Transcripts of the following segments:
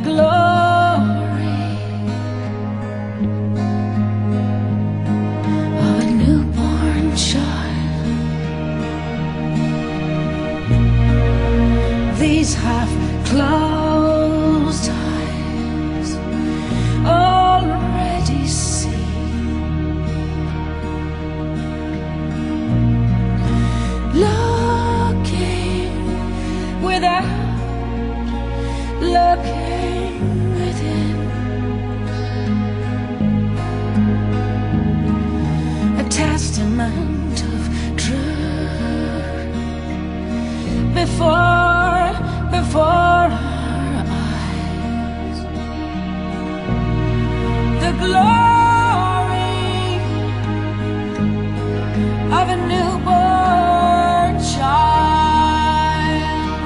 glory of a newborn child. These half-closed eyes already see looking without, looking within, a testament of truth before our eyes. The glory of a newborn child.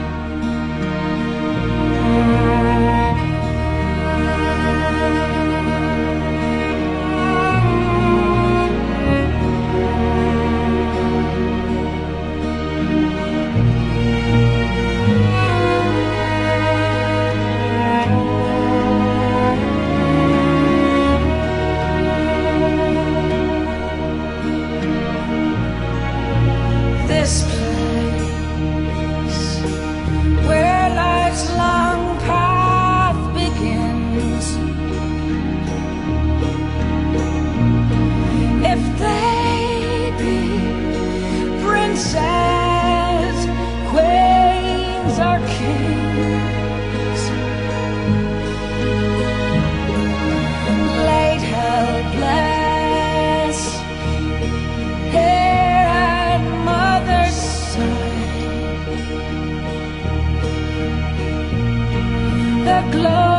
This place where life's long path begins, if they be princes, queens, or kings, laid helpless here at mother's side, the glow